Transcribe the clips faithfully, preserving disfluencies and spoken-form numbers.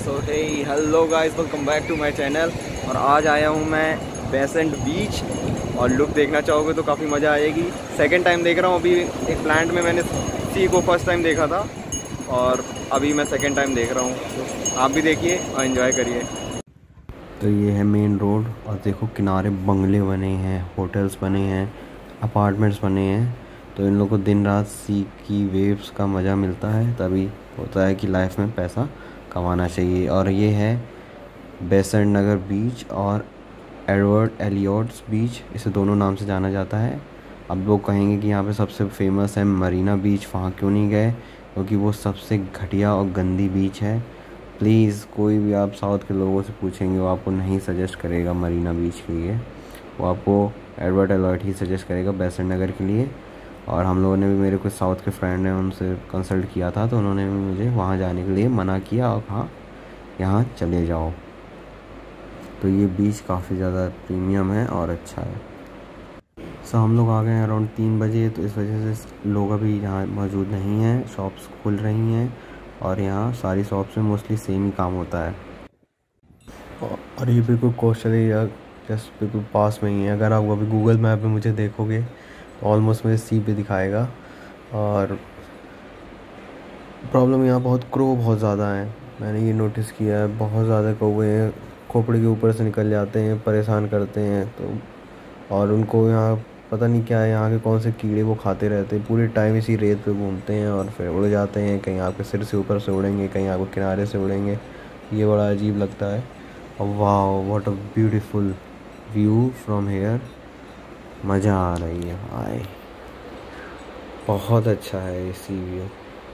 So hey hello guys, welcome back to my channel. और आज आया हूँ मैं बेसेंट बीच और लुक देखना चाहोगे तो काफ़ी मज़ा आएगी। सेकंड टाइम देख रहा हूँ। अभी एक प्लांट में मैंने सी को फर्स्ट टाइम देखा था और अभी मैं सेकंड टाइम देख रहा हूँ, तो आप भी देखिए और एंजॉय करिए। तो ये है मेन रोड और देखो किनारे बंगले बने हैं, होटल्स बने हैं, अपार्टमेंट्स बने हैं। तो इन लोगों को दिन रात सी की वेव्स का मज़ा मिलता है, तभी होता है कि लाइफ में पैसा कमाना चाहिए। और ये है बेसेंट नगर बीच और एडवर्ड एलियट्स बीच, इसे दोनों नाम से जाना जाता है। अब लोग कहेंगे कि यहाँ पे सबसे फेमस है मरीना बीच, वहाँ क्यों नहीं गए? क्योंकि वो सबसे घटिया और गंदी बीच है। प्लीज़, कोई भी आप साउथ के लोगों से पूछेंगे वो आपको नहीं सजेस्ट करेगा मरीना बीच के लिए, वो आपको एडवर्ड एलियट ही सजेस्ट करेगा बेसेंट नगर के लिए। और हम लोगों ने भी, मेरे कुछ साउथ के फ्रेंड हैं, उनसे कंसल्ट किया था तो उन्होंने भी मुझे वहाँ जाने के लिए मना किया और कहा यहाँ चले जाओ। तो ये बीच काफ़ी ज़्यादा प्रीमियम है और अच्छा है। सो हम लोग आ गए हैं अराउंड तीन बजे, तो इस वजह से लोग अभी यहाँ मौजूद नहीं हैं। शॉप्स खुल रही हैं और यहाँ सारी शॉप्स में मोस्टली सेम ही काम होता है। और ये बिल्कुल कोस्टल एरिया जस्ट बिल्कुल पास में ही है। अगर आप अभी गूगल मैप में मुझे देखोगे तो ऑलमोस्ट मेरे सी पे दिखाएगा। और प्रॉब्लम यहाँ बहुत क्रो बहुत ज़्यादा है, मैंने ये नोटिस किया है। बहुत ज़्यादा कौवे हैं, खोपड़ी के ऊपर से निकल जाते हैं, परेशान करते हैं। तो और उनको यहाँ पता नहीं क्या है, यहाँ के कौन से कीड़े वो खाते रहते हैं। पूरे टाइम इसी रेत पे घूमते हैं और फिर उड़ जाते हैं। कहीं आपके सिर से ऊपर से उड़ेंगे, कहीं आपको किनारे से उड़ेंगे। ये बड़ा अजीब लगता है। और वाह, what a beautiful view from here, मज़ा आ रही है भाई, बहुत अच्छा है ये sea view.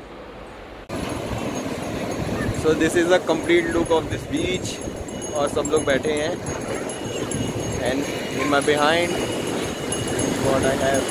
So this is a complete look of this beach. और सब लोग बैठे हैं and in my behind what I have.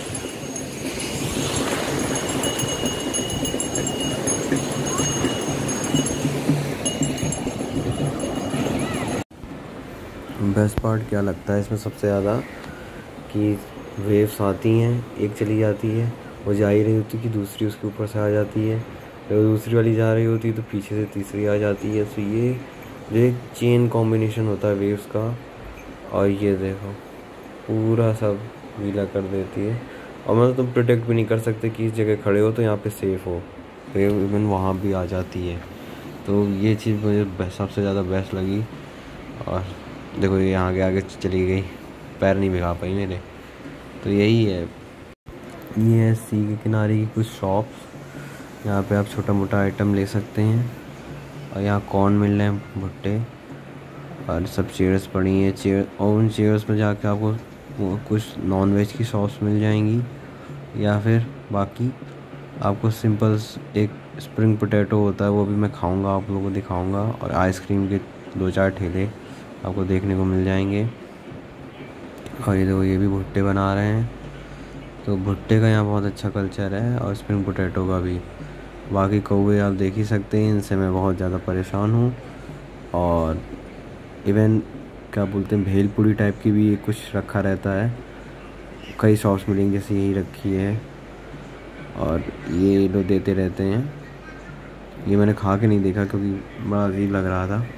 Best part क्या लगता है इसमें सबसे ज़्यादा, कि वेव्स आती हैं, एक चली जाती है, वो जा ही रही होती कि दूसरी उसके ऊपर से आ जाती है, फिर दूसरी वाली जा रही होती है तो पीछे से तीसरी आ जाती है। तो ये जो एक चेन कॉम्बिनेशन होता है वेव्स का। और ये देखो पूरा सब गीला कर देती है। और मतलब तुम प्रोटेक्ट भी नहीं कर सकते कि इस जगह खड़े हो तो यहाँ पे सेफ़ हो, वेव इवन वहाँ भी आ जाती है। तो ये चीज़ मुझे सबसे ज़्यादा बेस्ट लगी। और देखो ये आगे आगे चली गई, पैर नहीं भिगा पाई मेरे। तो यही है, ये है सी के किनारे की कुछ शॉप्स, यहाँ पे आप छोटा मोटा आइटम ले सकते हैं। और यहाँ कॉर्न मिल रहे हैं, भुट्टे, और सब चेयर्स पड़ी हैं। चेयर, और उन चेयर्स में जाके आपको कुछ नॉन वेज की सॉस मिल जाएंगी, या फिर बाकी आपको सिंपल एक स्प्रिंग पोटैटो होता है, वो भी मैं खाऊंगा, आप लोगों को दिखाऊंगा। और आइसक्रीम के दो चार ठेले आपको देखने को मिल जाएंगे। और ये देखो ये भी भुट्टे बना रहे हैं। तो भुट्टे का यहाँ बहुत अच्छा कल्चर है और स्प्रिंग पोटैटो का भी। बाकी कौवे आप देख ही सकते हैं, इनसे मैं बहुत ज़्यादा परेशान हूँ। और इवन क्या बोलते हैं, भेलपूरी टाइप की भी कुछ रखा रहता है, कई शॉप्स मिलेंगी जैसे यही रखी है। और ये लोग देते रहते हैं। ये मैंने खा के नहीं देखा क्योंकि बड़ा अजीब लग रहा था।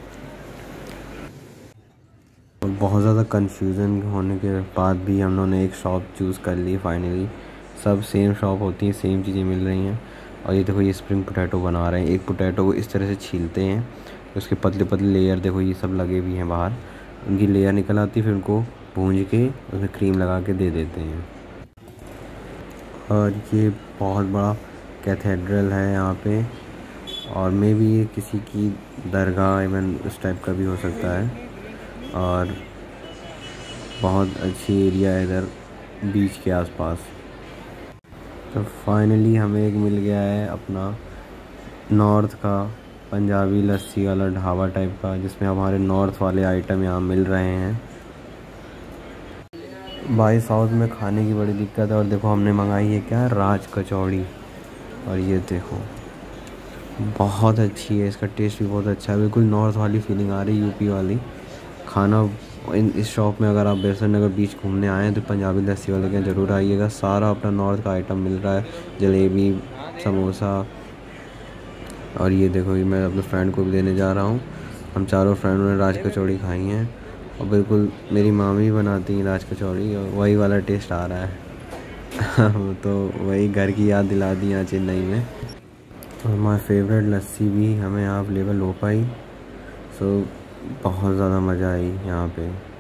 और बहुत ज़्यादा कन्फ्यूज़न होने के बाद भी हम लोगों ने एक शॉप चूज़ कर ली फाइनली। सब सेम शॉप होती हैं, सेम चीज़ें मिल रही हैं। और ये देखो ये स्प्रिंग पोटैटो बना रहे हैं। एक पोटैटो को इस तरह से छीलते हैं, उसके पतले पतले लेयर देखो ये सब लगे भी हैं बाहर, उनकी लेयर निकल आती है, फिर उनको भूंज के उसमें क्रीम लगा के दे देते हैं। और ये बहुत बड़ा कैथेड्रल है यहाँ पे, और मे भी ये किसी की दरगाह इवन उस टाइप का भी हो सकता है। और बहुत अच्छी एरिया है इधर बीच के आसपास। तो फाइनली हमें एक मिल गया है अपना नॉर्थ का पंजाबी लस्सी वाला ढाबा टाइप का, जिसमें हमारे नॉर्थ वाले आइटम यहाँ मिल रहे हैं। भाई साउथ में खाने की बड़ी दिक्कत है। और देखो हमने मंगाई है क्या, राज कचौड़ी। और ये देखो बहुत अच्छी है, इसका टेस्ट भी बहुत अच्छा है, बिल्कुल नॉर्थ वाली फीलिंग आ रही है, यूपी वाली। खाना इन इस शॉप में अगर आप बेसेंट नगर बीच घूमने आए हैं तो पंजाबी लस्सी वाले के यहाँ ज़रूर आइएगा। सारा अपना नॉर्थ का आइटम मिल रहा है, जलेबी, समोसा, और ये देखो, ये मैं अपने फ्रेंड को भी देने जा रहा हूँ। हम चारों फ्रेंडों ने राज कचौड़ी खाई हैं और बिल्कुल मेरी मामी बनाती हैं राज कचौड़ी, और वही वाला टेस्ट आ रहा है। तो वही घर की याद दिला दी यहाँ चेन्नई में। और माय फेवरेट लस्सी भी हमें यहाँ अवेलेबल हो पाई। सो बहुत ज़्यादा मज़ा आई यहाँ पे।